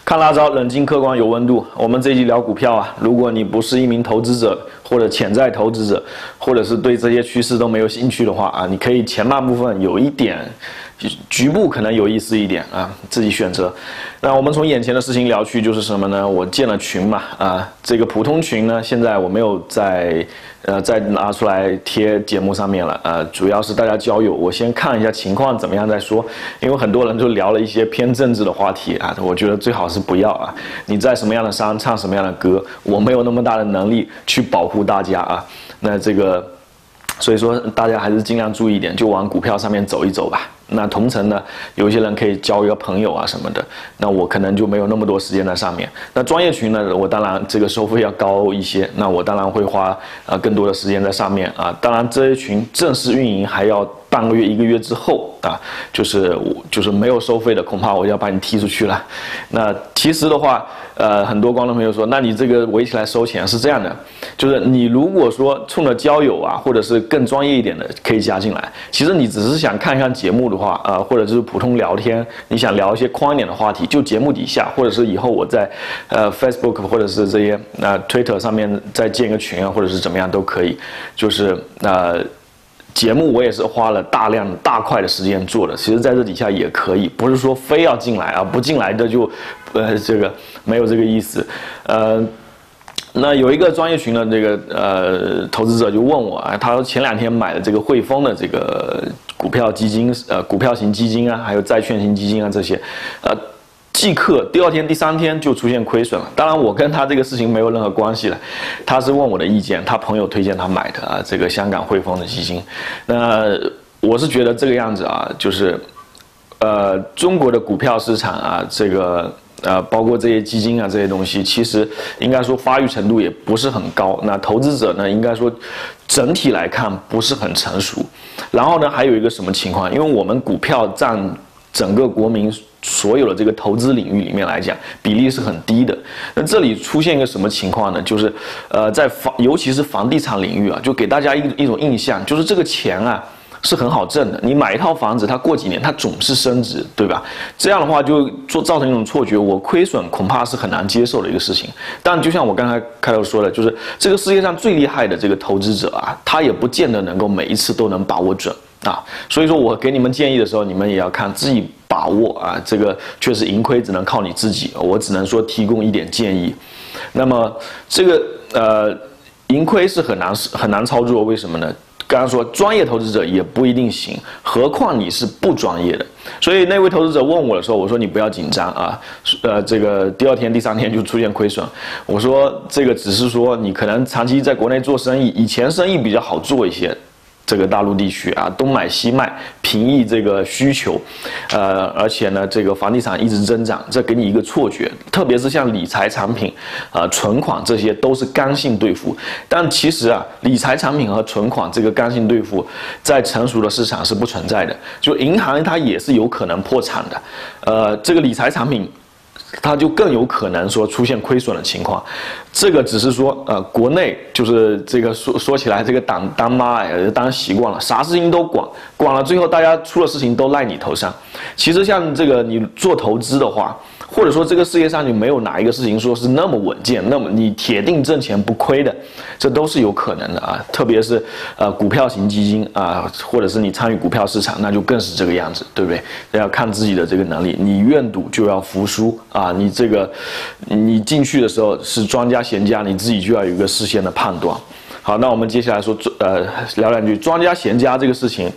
看辣招，冷静客观有温度。我们这一集聊股票啊，如果你不是一名投资者或者潜在投资者，或者是对这些趋势都没有兴趣的话啊，你可以前半部分有一点局部可能有意思一点啊，自己选择。那我们从眼前的事情聊去，就是什么呢？我建了群嘛啊，这个普通群呢，现在我没有再拿出来贴节目上面了，主要是大家交友，我先看一下情况怎么样再说，因为很多人就聊了一些偏政治的话题啊，我觉得最好是不要啊。你在什么样的商唱什么样的歌，我没有那么大的能力去保护大家啊。那这个，所以说大家还是尽量注意一点，就往股票上面走一走吧。那同城呢，有一些人可以交一个朋友啊什么的，那我可能就没有那么多时间在上面。那专业群呢，我当然这个收费要高一些，那我当然会花更多的时间在上面啊。当然这些群正式运营还要半个月1个月之后啊，就是没有收费的，恐怕我要把你踢出去了。那其实的话，很多观众朋友说，那你这个围起来收钱是这样的，就是你如果说冲着交友啊，或者是更专业一点的可以加进来，其实你只是想看看节目的话，或者就是普通聊天，你想聊一些宽一点的话题，就节目底下，或者是以后我在Facebook 或者是这些Twitter 上面再建一个群啊，或者是怎么样都可以，就是节目我也是花了大块的时间做的，其实在这底下也可以，不是说非要进来啊，不进来的就这个没有这个意思。那有一个专业群的这个投资者就问我啊，他说前2天买的这个汇丰的这个股票基金股票型基金啊，还有债券型基金啊这些，即刻第2天第3天就出现亏损了。当然我跟他这个事情没有任何关系了，他是问我的意见，他朋友推荐他买的啊，这个香港汇丰的基金。那我是觉得这个样子啊，就是中国的股票市场啊，这个包括这些基金啊这些东西，其实应该说发育程度也不是很高。那投资者呢，应该说整体来看不是很成熟。然后呢，还有一个什么情况？因为我们股票占整个国民所有的这个投资领域里面来讲，比例是很低的。那这里出现一个什么情况呢？就是尤其是房地产领域啊，就给大家一种印象，就是这个钱啊是很好挣的。你买一套房子，它过几年它总是升值，对吧？这样的话就造成一种错觉，我亏损恐怕是很难接受的一个事情。但就像我刚才开头说的，就是这个世界上最厉害的这个投资者啊，他也不见得能够每一次都能把握准啊。所以说我给你们建议的时候，你们也要看自己把握啊。这个确实盈亏只能靠你自己，我只能说提供一点建议。那么这个盈亏是很难操作，为什么呢？刚刚说专业投资者也不一定行，何况你是不专业的。所以那位投资者问我的时候，我说你不要紧张啊，这个第2天第3天就出现亏损，我说这个只是说你可能长期在国内做生意，以前生意比较好做一些。这个大陆地区啊，东买西卖，平抑这个需求，而且呢，这个房地产一直增长，这给你一个错觉，特别是像理财产品、存款这些都是刚性兑付，但其实啊，理财产品和存款这个刚性兑付，在成熟的市场是不存在的，就银行它也是有可能破产的，这个理财产品。它就更有可能说出现亏损的情况，这个只是说国内就是这个说起来这个当妈当习惯了，啥事情都管了，最后大家出了事情都赖你头上。其实像这个你做投资的话，或者说这个世界上就没有哪一个事情说是那么稳健，那么你铁定挣钱不亏的，这都是有可能的啊。特别是股票型基金啊，或者是你参与股票市场，那就更是这个样子，对不对？要看自己的这个能力，你愿赌就要服输啊。你这个你进去的时候是庄家闲家，你自己就要有一个事先的判断。好，那我们接下来说聊两句庄家闲家这个事情，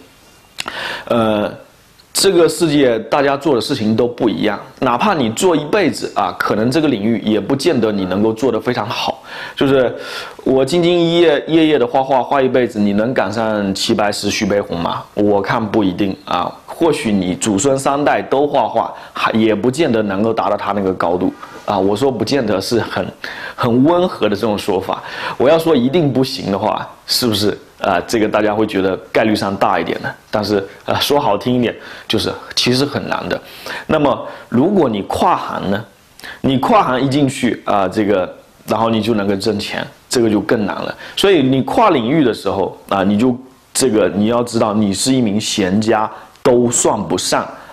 这个世界大家做的事情都不一样，哪怕你做一辈子啊，可能这个领域也不见得你能够做得非常好。就是我兢兢业业的画一辈子，你能赶上齐白石、徐悲鸿吗？我看不一定啊。或许你祖孙3代都画，也不见得能够达到他那个高度啊。我说不见得是很温和的这种说法。我要说一定不行的话，是不是？这个大家会觉得概率上大一点的，但是说好听一点，就是其实很难的。那么如果你跨行呢？你跨行一进去这个然后你就能够挣钱，这个就更难了。所以你跨领域的时候你就你要知道，你是一名闲家都算不上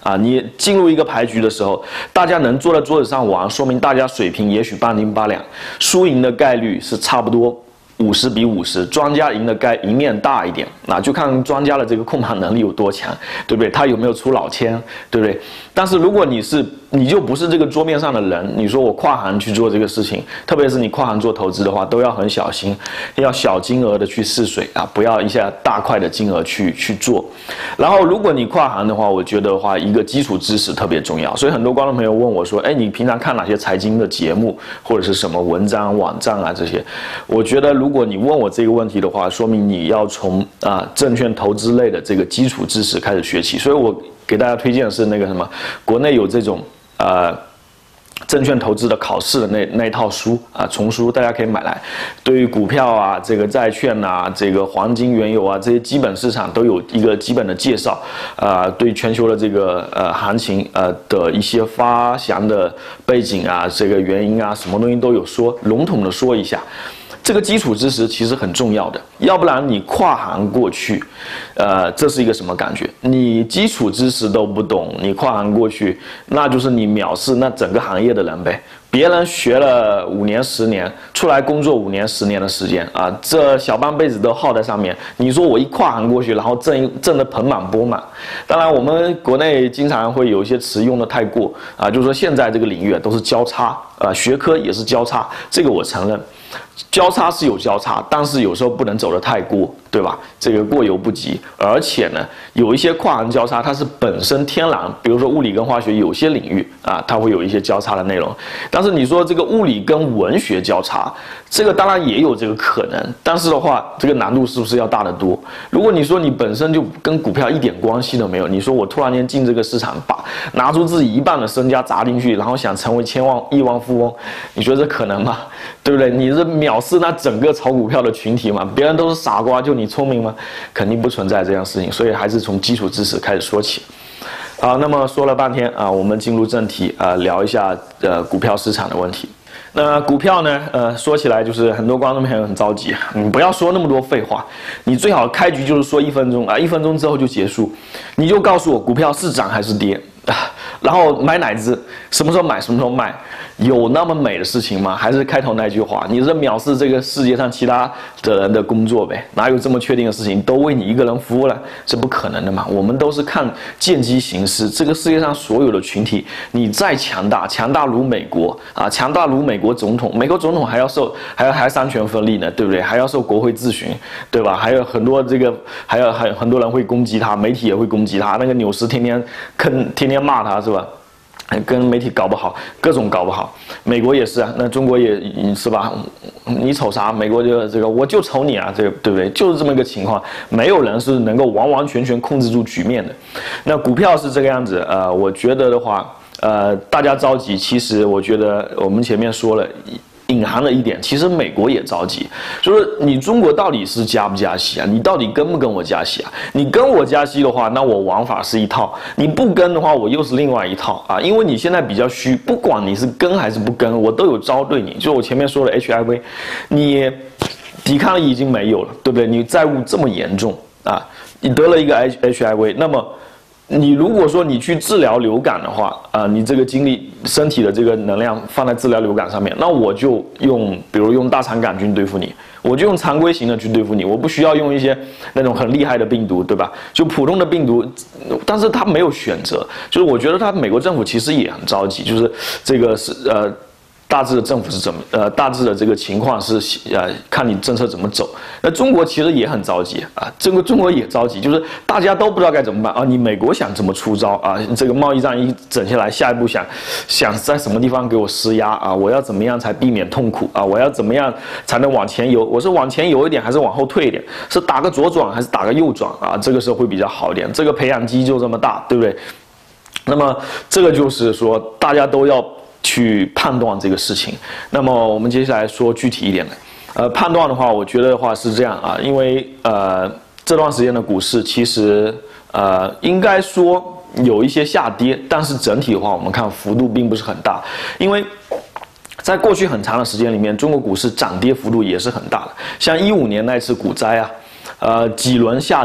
啊。你进入一个牌局的时候，大家能坐在桌子上玩，说明大家水平也许半斤八两，输赢的概率是差不多50比50，庄家赢面大一点，那就看庄家的这个控盘能力有多强，对不对？他有没有出老千，对不对？但是如果你就不是这个桌面上的人，你说我跨行去做这个事情，特别是你跨行做投资的话，都要很小心，要小金额的去试水啊，不要一下大块的金额去做。然后如果你跨行的话，我觉得话一个基础知识特别重要，所以很多观众朋友问我说，哎，你平常看哪些财经的节目或者是什么文章、网站啊这些？我觉得如果你问我这个问题的话，说明你要从证券投资类的这个基础知识开始学起。所以我给大家推荐的是那个什么，国内有这种证券投资的考试的那一套书啊，丛书，大家可以买来。对于股票啊、这个债券啊、这个黄金、原油啊这些基本市场都有一个基本的介绍，对全球的这个行情的一些发祥的背景啊、这个原因啊，什么东西都有说，笼统的说一下。这个基础知识其实很重要的，要不然你跨行过去，这是一个什么感觉？你基础知识都不懂，你跨行过去，那就是你藐视那整个行业的人呗。别人学了5年10年，出来工作5年10年的时间啊，这小半辈子都耗在上面。你说我一跨行过去，然后挣得盆满钵满。当然，我们国内经常会有一些词用的太过啊，就是说现在这个领域都是交叉学科也是交叉，这个我承认。交叉是有交叉，但是有时候不能走得太过，对吧？这个过犹不及。而且呢，有一些跨行交叉，它是本身天然，比如说物理跟化学，有些领域它会有一些交叉的内容。但是你说这个物理跟文学交叉，这个当然也有这个可能，但是的话，这个难度是不是要大得多？如果你说你本身就跟股票一点关系都没有，你说我突然间进这个市场，拿出自己1半的身家砸进去，然后想成为亿万富翁，你觉得这可能吗？对不对？你是藐视那整个炒股票的群体吗？别人都是傻瓜，就你聪明吗？肯定不存在这样事情，所以还是从基础知识开始说起。好，那么说了半天我们进入正题聊一下股票市场的问题。那股票呢，说起来就是很多观众朋友很着急，你不要说那么多废话，你最好开局就是说1分钟1分钟之后就结束，你就告诉我股票是涨还是跌然后买哪只，什么时候买，什么时候卖，有那么美的事情吗？还是开头那句话，你是藐视这个世界上其他的人的工作呗？哪有这么确定的事情都为你一个人服务了？这不可能的嘛！我们都是看见机行事。这个世界上所有的群体，你再强大如美国强大如美国总统，美国总统还要三权分立呢，对不对？还要受国会质询，对吧？还有很多还有很多人会攻击他，媒体也会攻击他。那个纽斯天天骂他是吧？跟媒体搞不好，各种搞不好。美国也是那中国也是吧？你瞅啥？美国就这个，我就瞅你这个对不对？就是这么一个情况，没有人是能够完完全全控制住局面的。那股票是这个样子，我觉得的话，大家着急，其实我觉得我们前面说了。隐含了一点，其实美国也着急，就是你中国到底是加不加息你到底跟不跟我加息你跟我加息的话，那我玩法是一套；你不跟的话，我又是另外一套因为你现在比较虚，不管你是跟还是不跟，我都有招对你。就我前面说的 HIV， 你抵抗力已经没有了，对不对？你债务这么严重你得了一个 HIV， 那么。你如果说你去治疗流感的话，你这个精力、身体的这个能量放在治疗流感上面，那我就比如用大肠杆菌对付你，我就用常规型的去对付你，我不需要用一些那种很厉害的病毒，对吧？就普通的病毒，但是他没有选择，就是我觉得美国政府其实也很着急，就是这个是大致的政府是怎么大致的这个情况是看你政策怎么走。那中国其实也很着急中国也着急，就是大家都不知道该怎么办你美国想怎么出招这个贸易战一整下来，下一步想在什么地方给我施压我要怎么样才避免痛苦我要怎么样才能往前游？我是往前游一点还是往后退一点？是打个左转还是打个右转这个时候会比较好一点。这个培养基就这么大，对不对？那么这个就是说大家都要去判断这个事情。那么我们接下来说具体一点的，判断的话，我觉得的话是这样因为这段时间的股市其实应该说有一些下跌，但是整体的话，我们看幅度并不是很大，因为。在过去很长的时间里面，中国股市涨跌幅度也是很大的。像15年那次股灾几轮下跌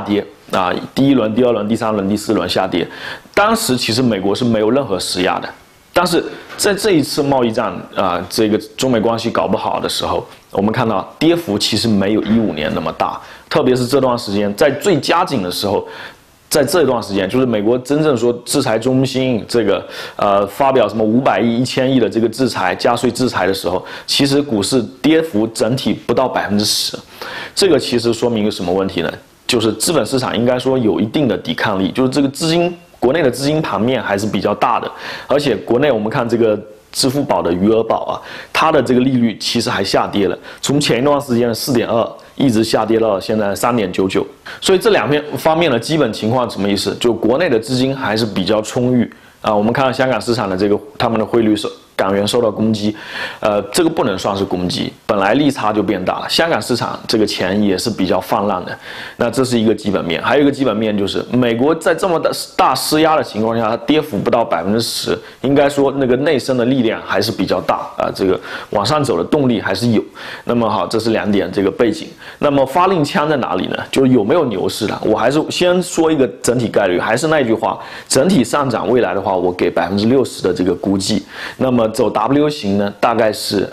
啊，第一轮、第二轮、第三轮、第四轮下跌，当时其实美国是没有任何施压的。但是在这一次贸易战这个中美关系搞不好的时候，我们看到跌幅其实没有15年那么大，特别是这段时间在最加紧的时候，在这段时间，就是美国真正说制裁中兴这个发表什么500亿、1000亿的这个制裁加税制裁的时候，其实股市跌幅整体不到10%，这个其实说明一个什么问题呢？就是资本市场应该说有一定的抵抗力，就是这个国内的资金盘面还是比较大的，而且国内我们看这个支付宝的余额宝啊，它的这个利率其实还下跌了，从前一段时间的4.2一直下跌到现在3.99，所以这两方面的基本情况什么意思？就国内的资金还是比较充裕啊。我们看到香港市场的这个他们的汇率港元受到攻击，这个不能算是攻击，本来利差就变大了。香港市场这个钱也是比较泛滥的，那这是一个基本面。还有一个基本面就是美国在这么大施压的情况下，它跌幅不到10%，应该说那个内生的力量还是比较大啊，这个往上走的动力还是有。那么好，这是2点这个背景。那么发令枪在哪里呢？就是有没有牛市的？我还是先说一个整体概率，还是那句话，整体上涨未来的话，我给60%的这个估计。那么走 W 型呢，大概是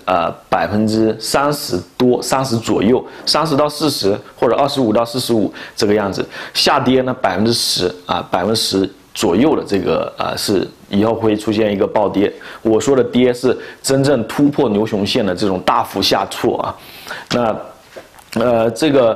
30%多，30左右，30到40或者25到45这个样子。下跌呢10%啊，10%左右的这个是以后会出现一个暴跌。我说的跌是真正突破牛熊线的这种大幅下挫啊。那这个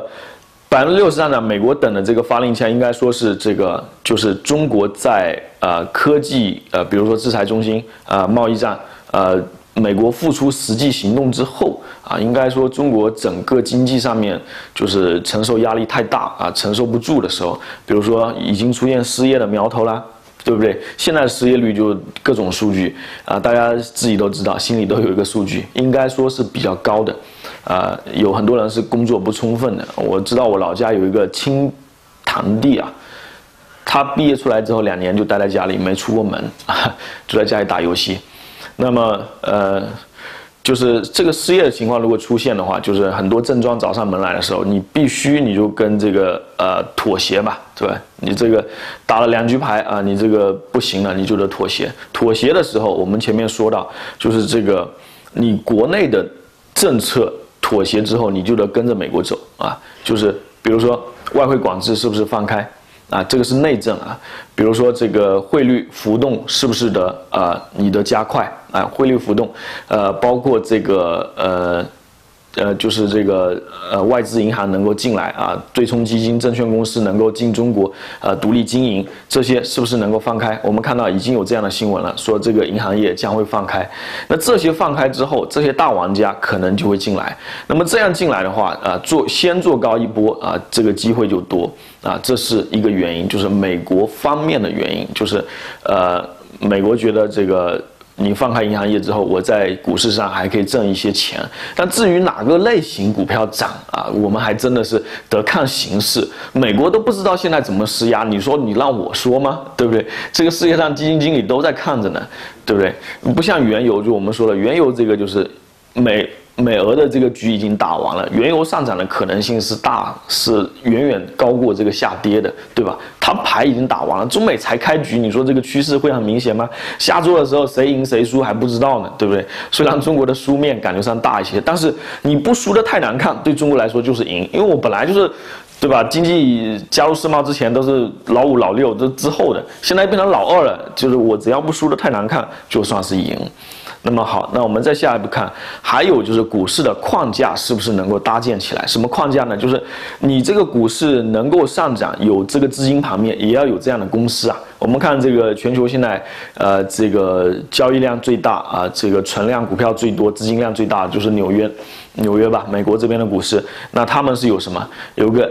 60%上涨，美国等的这个发令枪应该说是这个就是中国在科技比如说制裁中兴贸易战美国付出实际行动之后啊，应该说中国整个经济上面就是承受压力太大啊，承受不住的时候，比如说已经出现失业的苗头啦，对不对？现在的失业率就各种数据啊，大家自己都知道，心里都有一个数据，应该说是比较高的。有很多人是工作不充分的。我知道我老家有一个亲堂弟啊，他毕业出来之后2年就待在家里，没出过门，就在家里打游戏。那么就是这个失业的情况如果出现的话，就是很多症状找上门来的时候，你就跟这个妥协吧，对吧？你这个打了2局牌啊，你这个不行了，你就得妥协。妥协的时候，我们前面说到，就是这个你国内的政策妥协之后，你就得跟着美国走啊。就是比如说外汇管制是不是放开？啊，这个是内政啊，比如说这个汇率浮动是不是你的加快啊？汇率浮动，包括这个就是这个外资银行能够进来啊，对冲基金、证券公司能够进中国独立经营，这些是不是能够放开？我们看到已经有这样的新闻了，说这个银行业将会放开。那这些放开之后，这些大玩家可能就会进来。那么这样进来的话，先做高一波啊，这个机会就多啊，这是一个原因，就是美国方面的原因，就是美国觉得这个。你放开银行业之后，我在股市上还可以挣一些钱。但至于哪个类型股票涨啊，我们还真的是得看形势。美国都不知道现在怎么施压，你说你让我说吗？对不对？这个世界上基金经理都在看着呢，对不对？不像原油，就我们说了，原油这个就是美俄的这个局已经打完了，原油上涨的可能性是远远高过这个下跌的，对吧？它牌已经打完了，中美才开局，你说这个趋势会很明显吗？下周的时候谁赢谁输还不知道呢，对不对？虽然中国的输面感觉上大一些，但是你不输得太难看，对中国来说就是赢，因为我本来就是。对吧？经济加入世贸之前都是老5、老6，这之后的，现在变成老2了，就是我只要不输得太难看，就算是赢。那么好，那我们再下一步看，还有就是股市的框架是不是能够搭建起来？什么框架呢？就是你这个股市能够上涨，有这个资金盘面，也要有这样的公司啊。我们看这个全球现在，这个交易量最大啊，这个存量股票最多、资金量最大的就是纽约吧，美国这边的股市。那他们是有什么？有个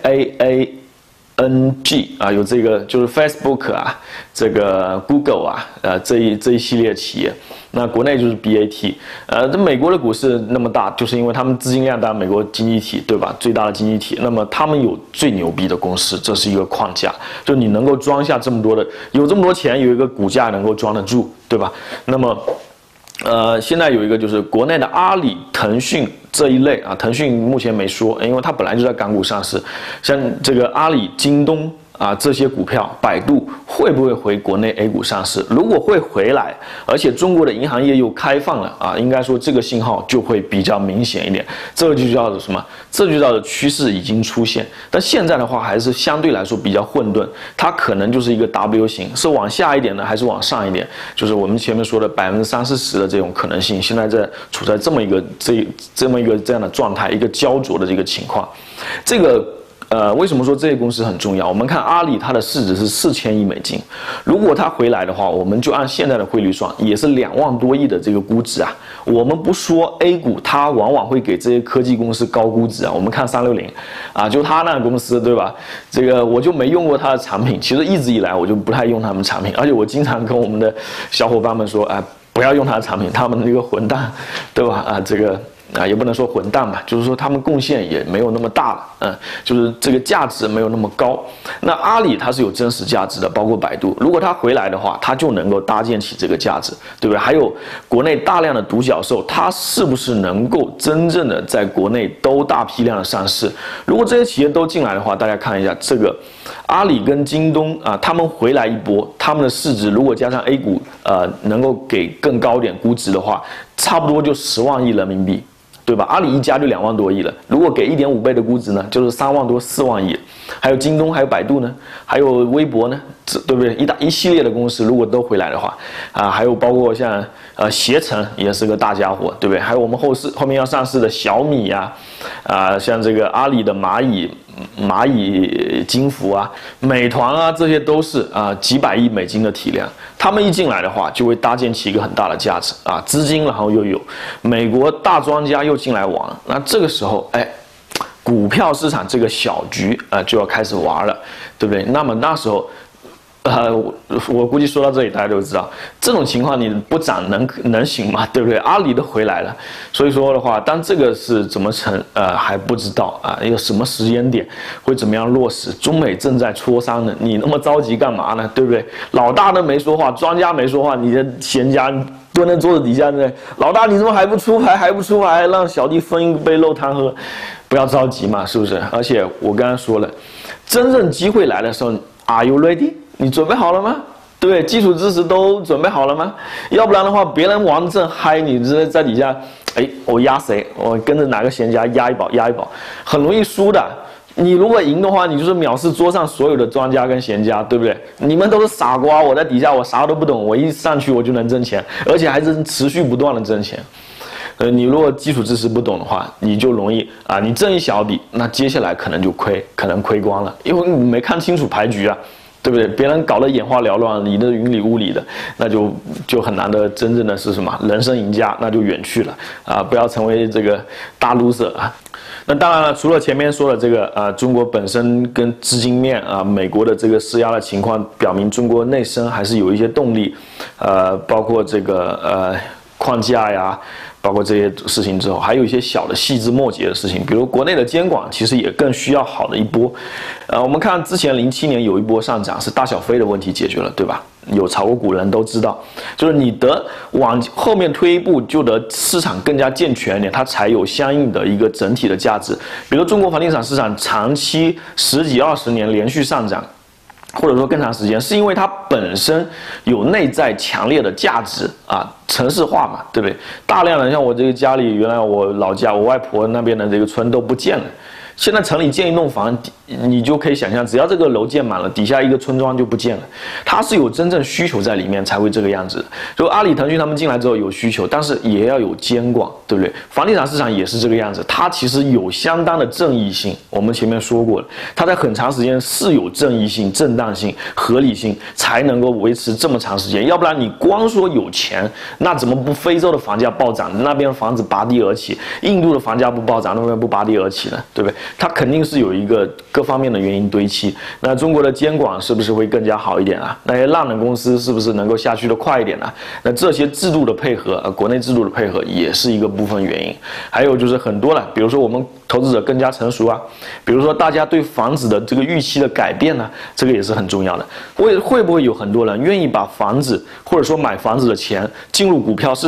FAANG 啊，有这个就是 Facebook 啊，这个 Google 啊，这一系列企业。那国内就是 BAT，这美国的股市那么大，就是因为他们资金量大，美国经济体对吧？最大的经济体，那么他们有最牛逼的公司，这是一个框架，就你能够装下这么多的，有这么多钱，有一个股价能够装得住，对吧？那么现在有一个就是国内的阿里、腾讯这一类啊，腾讯目前没说，因为它本来就在港股上市，像这个阿里、京东。啊，这些股票，百度会不会回国内 A 股上市？如果会回来，而且中国的银行业又开放了啊，应该说这个信号就会比较明显一点。这就叫做什么？这就叫做趋势已经出现。但现在的话，还是相对来说比较混沌，它可能就是一个 W 型，是往下一点呢，还是往上一点？就是我们前面说的30%-40%的这种可能性，现在处在这么一个这样的状态，一个焦灼的这个情况，这个。为什么说这些公司很重要？我们看阿里，它的市值是4000亿美金，如果它回来的话，我们就按现在的汇率算，也是2万多亿的这个估值啊。我们不说 A 股，它往往会给这些科技公司高估值啊。我们看360，啊，就它那个公司，对吧？这个我就没用过它的产品，其实一直以来我就不太用他们产品，而且我经常跟我们的小伙伴们说，哎，不要用它的产品，他们那个混蛋，对吧？啊，这个。也不能说混蛋吧，就是说他们贡献也没有那么大了，就是这个价值没有那么高。那阿里它是有真实价值的，包括百度，如果它回来的话，它就能够搭建起这个价值，对不对？还有国内大量的独角兽，它是不是能够真正的在国内都大批量的上市？如果这些企业都进来的话，大家看一下这个阿里跟京东啊，他们回来一波，他们的市值如果加上 A 股，能够给更高点估值的话，差不多就10万亿人民币。对吧？阿里一家就2万多亿了，如果给1.5倍的估值呢，就是3万多、4万亿。还有京东，还有百度呢，还有微博呢，对不对？一系列的公司如果都回来的话，啊，还有包括像携程也是个大家伙，对不对？还有我们后面要上市的小米呀，像这个阿里的蚂蚁金服啊、美团啊，这些都是几百亿美金的体量。他们一进来的话，就会搭建起一个很大的价值啊，资金然后又有美国大庄家又进来玩，那这个时候，哎，股票市场这个小局就要开始玩了，对不对？那么那时候。我估计说到这里，大家都知道，这种情况你不涨能行吗？对不对？阿里都回来了，所以说的话，但这个是怎么成还不知道啊，有什么时间点会怎么样落实？中美正在磋商呢，你那么着急干嘛呢？对不对？老大都没说话，庄家没说话，你的闲家蹲在桌子底下呢，老大你怎么还不出牌？还不出牌，让小弟分一杯肉汤喝，不要着急嘛，是不是？而且我刚才说了，真正机会来的时候 ，Are you ready？你准备好了吗？对不对？基础知识都准备好了吗？要不然的话，别人玩得正嗨，你在底下，哎，我压谁？我跟着哪个闲家压一宝，很容易输的。你如果赢的话，你就是藐视桌上所有的庄家跟闲家，对不对？你们都是傻瓜，我在底下我啥都不懂，我一上去我就能挣钱，而且还是持续不断的挣钱。你如果基础知识不懂的话，你就容易你挣一小笔，那接下来可能就可能亏光了，因为你没看清楚牌局啊。对不对？别人搞得眼花缭乱，你的云里雾里的，那就很难的，真正的是什么人生赢家，那就远去了不要成为这个大 loser 啊。那当然了，除了前面说的这个中国本身跟资金面美国的这个施压的情况，表明中国内生还是有一些动力，包括这个框架呀。包括这些事情之后，还有一些小的细枝末节的事情，比如国内的监管其实也更需要好的一波。我们看之前07年有一波上涨，是大小非的问题解决了，对吧？有炒过股人都知道，就是你得往后面推一步，就得市场更加健全一点，它才有相应的一个整体的价值。比如中国房地产市场长期10几20年连续上涨。或者说更长时间，是因为它本身有内在强烈的价值城市化嘛，对不对？大量的像我这个家里，原来我老家我外婆那边的这个村都不见了，现在城里建一栋房，你就可以想象，只要这个楼建满了，底下一个村庄就不见了。它是有真正需求在里面才会这个样子的。就阿里、腾讯他们进来之后有需求，但是也要有监管，对不对？房地产市场也是这个样子，它其实有相当的正义性。我们前面说过了，它在很长时间是有正义性、正当性、合理性，才能够维持这么长时间。要不然你光说有钱，那怎么不非洲的房价暴涨，那边房子拔地而起；印度的房价不暴涨，那边不拔地而起呢？对不对？它肯定是有一个各方面的原因堆砌。那中国的监管是不是会更加好一点啊？那些烂的公司是不是能够下去的快一点呢？那这些制度的配合，国内制度的配合也是一个部分原因。还有就是很多了，比如说我们投资者更加成熟比如说大家对房子的这个预期的改变呢，这个也是很重要的。会不会有很多人愿意把房子或者说买房子的钱进入股票市场？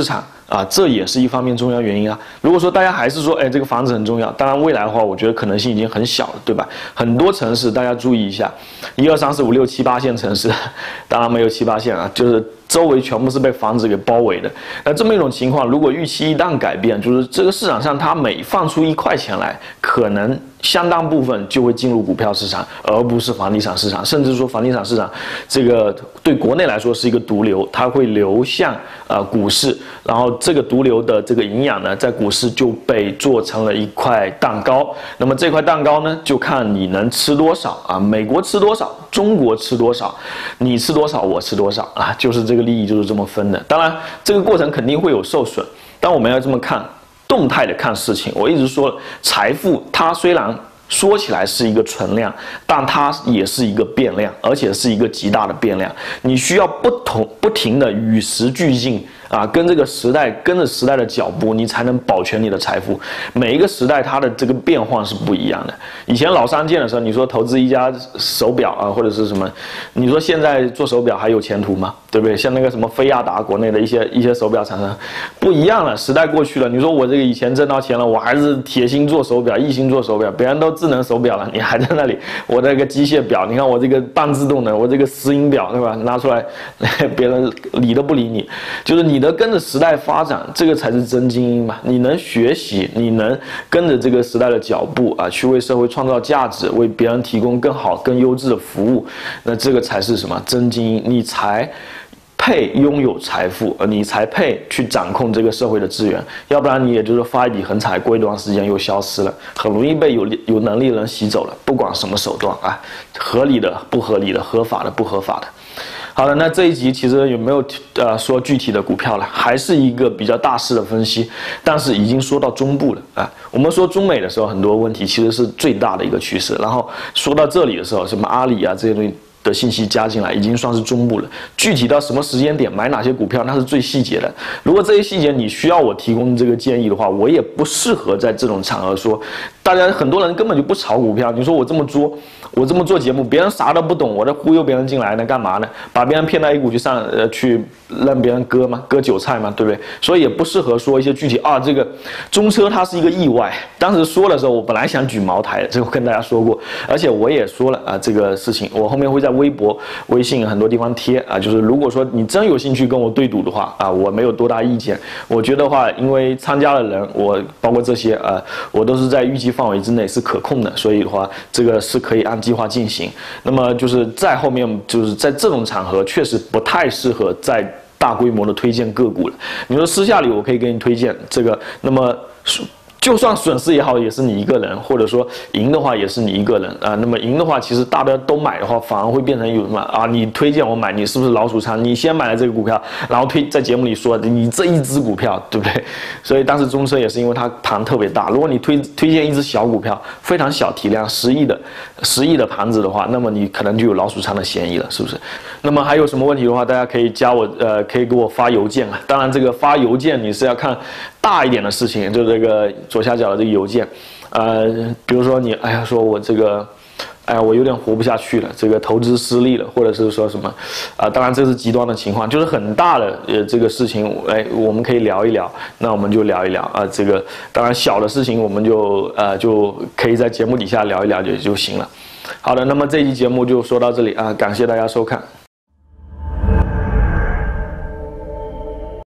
啊，这也是一方面重要原因啊。如果说大家还是说，哎，这个房子很重要，当然未来的话，我觉得可能性已经很小了，对吧？很多城市大家注意一下，1、2、3、4、5、6、7、8线城市，当然没有7、8线啊，就是周围全部是被房子给包围的。那这么一种情况，如果预期一旦改变，就是这个市场上它每放出1块钱来，可能相当部分就会进入股票市场，而不是房地产市场。甚至说房地产市场这个对国内来说是一个毒瘤，它会流向股市，然后这个毒瘤的这个营养呢，在股市就被做成了一块蛋糕。那么这块蛋糕呢，就看你能吃多少啊，美国吃多少，中国吃多少，你吃多少，我吃多少啊，就是这个利益就是这么分的。当然，这个过程肯定会有受损，但我们要这么看，动态的看事情。我一直说，财富它虽然说起来是一个存量，但它也是一个变量，而且是一个极大的变量。你需要不停的与时俱进啊，跟这个时代，跟着时代的脚步，你才能保全你的财富。每一个时代它的这个变化是不一样的。以前老三件的时候，你说投资一家手表啊，或者是什么，你说现在做手表还有前途吗？对不对？像那个什么飞亚达，国内的一些手表厂商，不一样了，时代过去了。你说我这个以前挣到钱了，我还是铁心做手表，一心做手表，别人都智能手表了，你还在那里，我这个机械表，你看我这个半自动的，我这个石英表，对吧？拿出来，别人理都不理你，就是你的跟着时代发展，这个才是真精英嘛。你能学习，你能跟着这个时代的脚步啊，去为社会创造价值，为别人提供更好、更优质的服务，那这个才是什么真精英？你才配拥有财富，你才配去掌控这个社会的资源，要不然你也就是发一笔横财，过一段时间又消失了，很容易被有能力的人洗走了，不管什么手段啊，合理的、不合理的、合法的、不合法的。好的，那这一集其实有没有说具体的股票了？还是一个比较大势的分析，但是已经说到中部了啊。我们说中美的时候，很多问题其实是最大的一个趋势，然后说到这里的时候，什么阿里啊这些东西的信息加进来，已经算是中部了。具体到什么时间点买哪些股票，那是最细节的。如果这些细节你需要我提供这个建议的话，我也不适合在这种场合说。大家很多人根本就不炒股票，你说我这么做节目，别人啥都不懂，我在忽悠别人进来，那干嘛呢？把别人骗到A股去让别人割韭菜嘛，对不对？所以也不适合说一些具体啊。这个中车它是一个意外，当时说的时候，我本来想举茅台的，这个我跟大家说过，而且我也说了啊，这个事情我后面会在微博、微信很多地方贴啊，就是如果说你真有兴趣跟我对赌的话啊，我没有多大意见。我觉得话，因为参加的人，我包括这些我都是在预计范围之内是可控的，所以的话，这个是可以按计划进行。那么就是在后面，就是在这种场合，确实不太适合在大规模的推荐个股了。你说私下里我可以给你推荐这个，那么就算损失也好，也是你一个人，或者说赢的话也是你一个人啊。那么赢的话，其实大家都买的话，反而会变成有什么啊？你推荐我买，你是不是老鼠仓？你先买了这个股票，然后在节目里说你这一只股票，对不对？所以当时中车也是因为它盘特别大，如果你推荐一只小股票，非常小体量，10亿的盘子的话，那么你可能就有老鼠仓的嫌疑了，是不是？那么还有什么问题的话，大家可以加我可以给我发邮件啊。当然这个发邮件你是要看大一点的事情，就这个左下角的这个邮件，比如说你说我这个，我有点活不下去了，这个投资失利了，或者是说什么，当然这是极端的情况，就是很大的这个事情，我们可以聊一聊，那我们就聊一聊啊，这个当然小的事情我们就可以在节目底下聊一聊就行了。好的，那么这一期节目就说到这里啊，感谢大家收看。